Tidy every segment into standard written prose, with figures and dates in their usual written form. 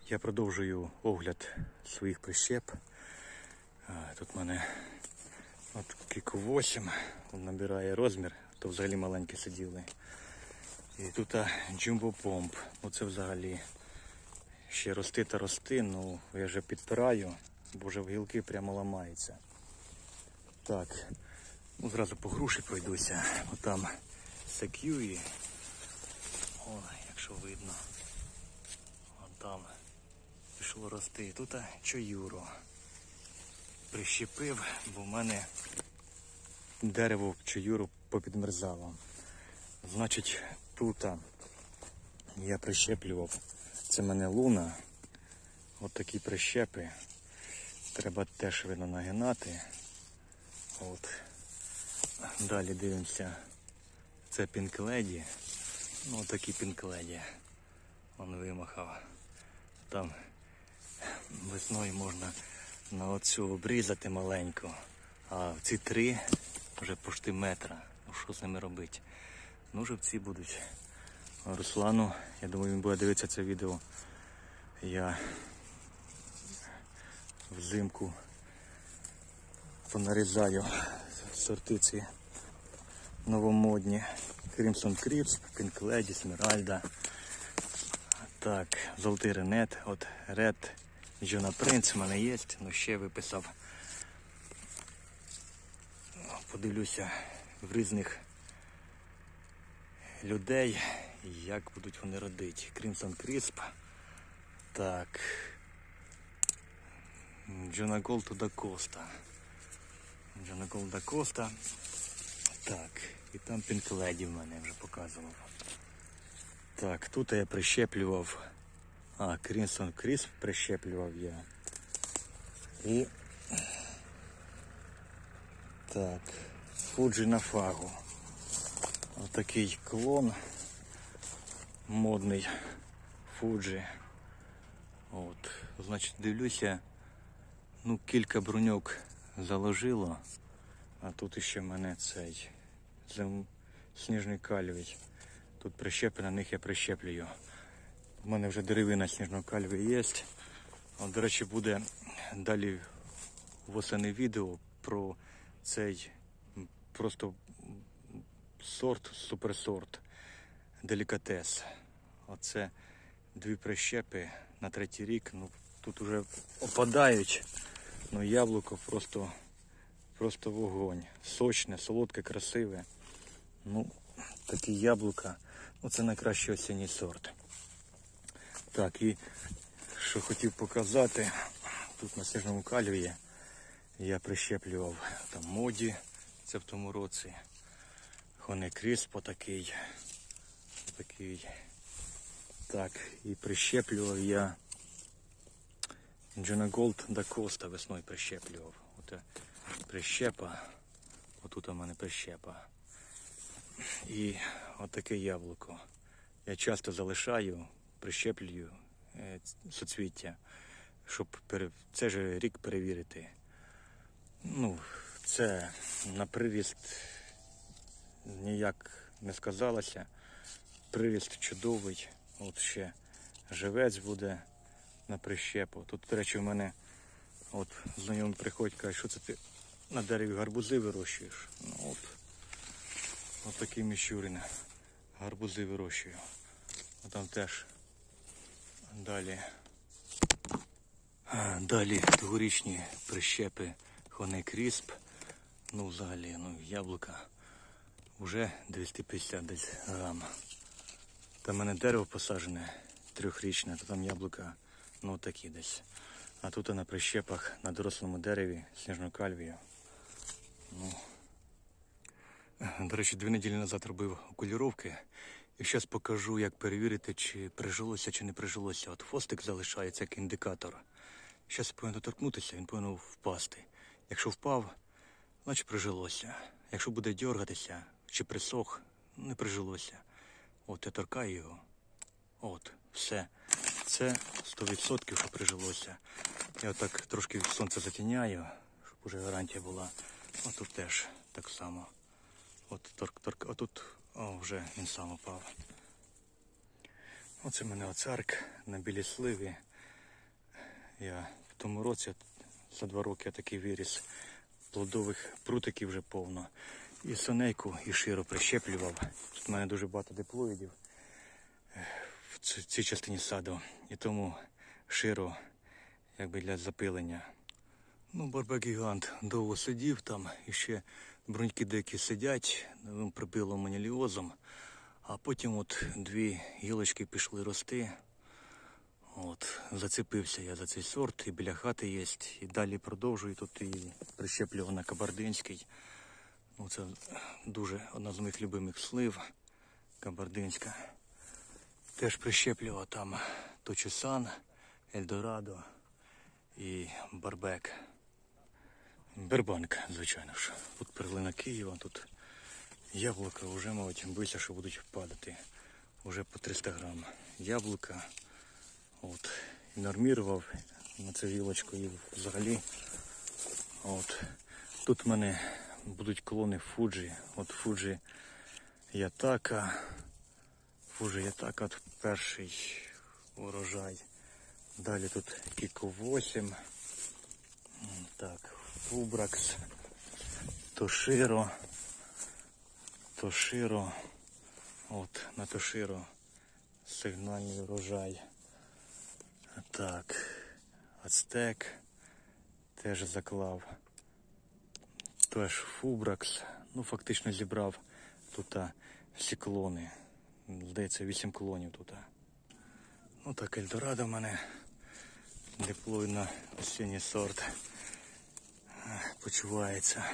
Я продовжую огляд своїх прищеп. Тут в мене от Кіко 8, він набирає розмір, то взагалі маленькі сиділи. І тут Jumbo Pomp, оце взагалі ще рости та рости, ну я вже підпираю, бо вже гілки прямо ламаються. Так, ну зразу по груші пройдуся, отам Сек'юї, ой, якщо видно, там пішло рости. Тут Чоюро прищепив, бо в мене дерево Чоюро попідмерзало. Значить, тут я прищеплював, це в мене луна, от такі прищепи, треба теж видно нагинати. От. Далі дивимося, це пінкледі, ну такі пінкледі, він вимахав. Там весною можна на оцю обрізати маленьку, а ці три вже почти метра. Ну що з ними робити? Ну живці будуть. Руслану, я думаю, він буде дивитися це відео. Я взимку понарізаю сорти ці новомодні. Crimson Crisp, Pink Lady, Сміральда. Так, золотий ренет, от Red Jona Prince в мене є, ну ще виписав. Подивлюся в різних людей, як будуть вони родити. Crimson Crisp. Так. Jona Gold da Costa. Jona Gold da Costa. Так, і там Pink Lady в мене вже показував. Так, тут я прищеплював, Crimson Crisp прищеплював я. І так, Fuji на фагу. Отакий клон модний Fuji. От, значить, дивлюся, ну кілька бруньок заложило, а тут ще в мене цей сніжний калівий. Тут прищепи, на них я прищеплюю. У мене вже деревина сніжного каліві є. От, до речі, буде далі восени відео про цей просто сорт, суперсорт, делікатес. Оце дві прищепи на третій рік. Ну, тут вже опадають, ну яблуко просто вогонь. Сочне, солодке, красиве. Ну, такі яблука, ну це найкращий осінній сорт. Так, і що хотів показати, тут на сніжному каліві я прищеплював там моді, це в тому році. Хоне Кріспо такий. Так, і прищеплював я Jona Gold da Costa весною прищеплював. От прищепа, отут у мене прищепа. І отаке яблуко. Я часто залишаю, прищеплюю суцвіття, щоб цей же рік перевірити. Ну, це на приріст ніяк не сказалося. Приріст чудовий. От ще живець буде на прищепу. Тут, до речі, в мене от знайомі приходять, кажуть, що це ти на дереві гарбузи вирощуєш. Ну, от такі міщурини. Гарбузи вирощую. А там теж далі тогорічні прищепи Хоне Крісп. Ну взагалі, ну яблука вже 250 десь грам. Там в мене дерево посаджене трьохрічне, то там яблука, ну такі десь. А тут на прищепах на дорослому дереві сніжну кальвію. Ну, до речі, 2 неділі назад робив окуліровки. І зараз покажу, як перевірити, чи прижилося, чи не прижилося. От хвостик залишається як індикатор. Зараз повинен доторкнутися, він повинен впасти. Якщо впав, значить прижилося. Якщо буде дергатися, чи присох, не прижилося. От я торкаю його. От, все. Це 100% що прижилося. Я отак трошки сонце затіняю, щоб уже гарантія була. От тут теж так само. От отут вже він сам упав. Оце в мене оцарк на білій сливі. Я в тому році за 2 роки я такий виріс. Плодових прутиків вже повно. І сонейку, і широ прищеплював. Тут в мене дуже багато диплоїдів в цій частині саду. І тому широ, якби для запилення. Ну, барбек-гігант довго сидів там, і ще бруньки деякі сидять, прибило маніліозом. А потім от 2 гілочки пішли рости. От, зацепився я за цей сорт, і біля хати є, і далі продовжую. Тут і прищеплював на кабардинський. Ну, це дуже одна з моїх любимих слив, кабардинська. Теж прищеплював там Точусан, Ельдорадо і Барбек. Бербанк, звичайно ж. Тут перлина Києва, тут яблука вже, мабуть, боюся, що будуть падати. Уже по 300 грам. Яблука. От. І нормірував на цю гілочку і взагалі. От. Тут в мене будуть клони Фуджі. От Фуджі Ятака. Фуджі Ятака, от перший урожай. Далі тут Кіко 8. Так, Фубракс. Тоширо. Тоширо. От, на Тоширо сигнальний урожай. Так, Ацтек теж заклав. Теж Фубракс. Ну, фактично зібрав тут всі клони. Здається, 8 клонів тут. Ну так, Ельдорадо в мене. Диплоїдно осінній сорт. Почувається.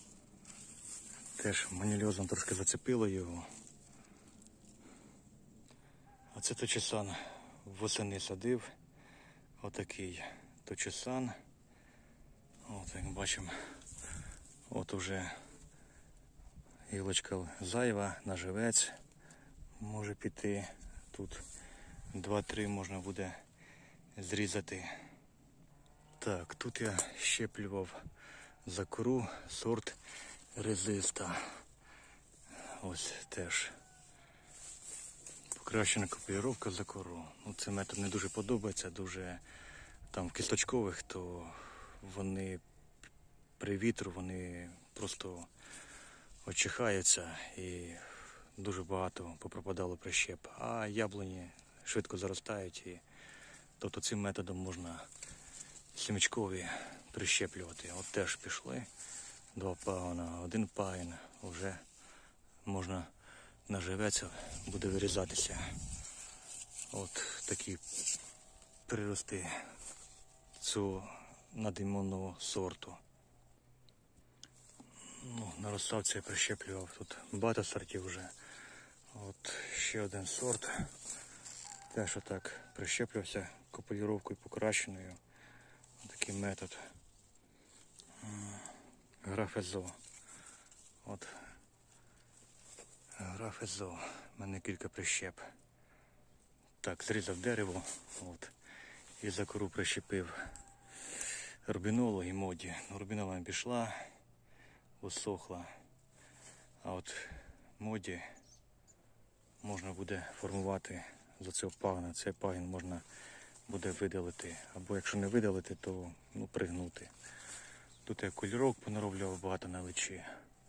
Теж маніліозом трошки зацепило його. А це Точусан. Восени садив. Отакий Точусан. От, як бачимо, от уже гілочка зайва, наживець може піти. Тут 2-3 можна буде зрізати. Так, тут я щеплював за кору сорт резиста. Ось теж покращена копіювання за кору. Ну, цей метод не дуже подобається, дуже там в кісточкових, то вони при вітру вони просто очихаються і дуже багато попропадало прищеп. А яблуні швидко заростають, і тобто цим методом можна сімечкові прищеплювати. От теж пішли 2 пагона, 1 пагін, вже можна наживеться, буде вирізатися. От такі прирости цього надимонного сорту. Ну, на розставці я прищеплював тут багато сортів вже. От ще один сорт. Теж отак прищеплювався копулюровкою покращеною. Такий метод. Графезо. От. Графезо. У мене кілька прищеп. Так, зрізав дерево. От. І за кору прищепив рубінолу і моді. Рубінола не пішла, усохла. А от моді можна буде формувати за цього пагона. Цей пагін можна буде видалити. Або якщо не видалити, то пригнути. Тут я кольоровок понароблював багато на личі.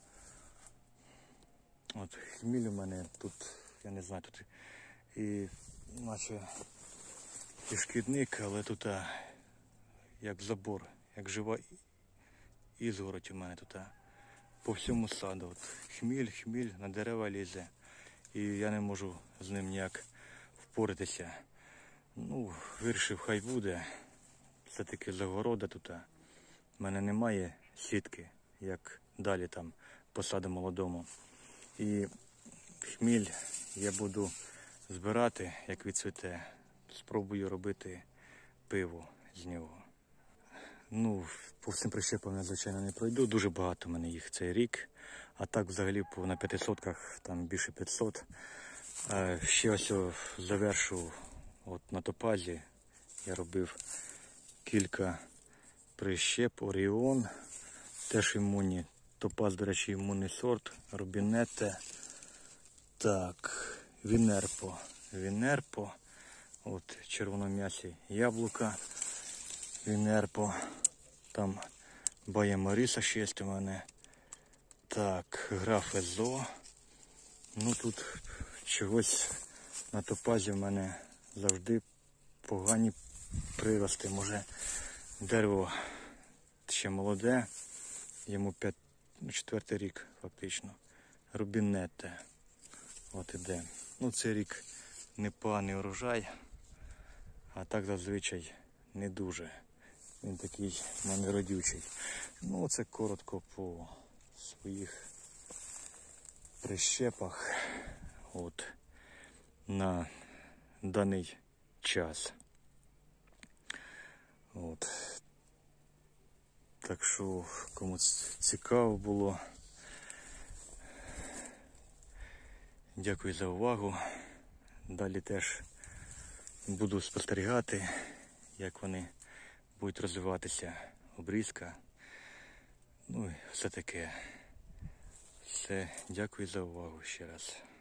От хміль у мене тут, я не знаю, тут і наче і шкідник, але тут як забор, як жива ізгородь у мене тут по всьому саду. От хміль на дерева лізе. І я не можу з ним ніяк впоратися. Ну, вирішив, хай буде. Все-таки загорода тут. У мене немає сітки, як далі там по саду молодому. І хміль я буду збирати, як відцвіте. Спробую робити пиво з нього. Ну, по всім прищепам я, звичайно, не пройду. Дуже багато в мене їх цей рік. А так взагалі на 500-ках там більше 500. Ще ось завершу от на топазі. Я робив кілька прищеп. Оріон, теж імунні. Топаз, до речі, імунний сорт. Рубінете. Так, Вінерпо. От червоном'ясі яблука. Вінерпо. Там Бая Мариса ще є у мене. Так, граф Езо. Ну тут чогось на топазі в мене завжди погані прирости. Може дерево ще молоде, йому 4-й рік фактично. Рубінетте. От іде. Ну цей рік непоганий урожай, а так зазвичай не дуже. Він такий в мене родючий. Ну це коротко по своїх прищепах от на даний час. От. Так що, кому цікаво було, дякую за увагу. Далі теж буду спостерігати, як вони будуть розвиватися, обрізка. Ну і все таке. Все, дякую за увагу ще раз.